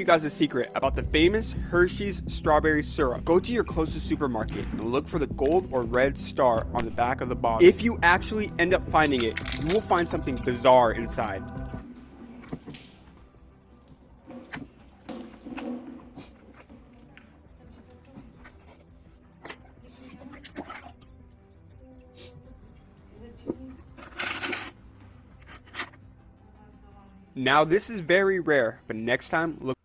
You guys a secret about the famous Hershey's strawberry syrup. Go to your closest supermarket and look for the gold or red star on the back of the bottle. If you actually end up finding it, you will find something bizarre inside. Now this is very rare, but next time look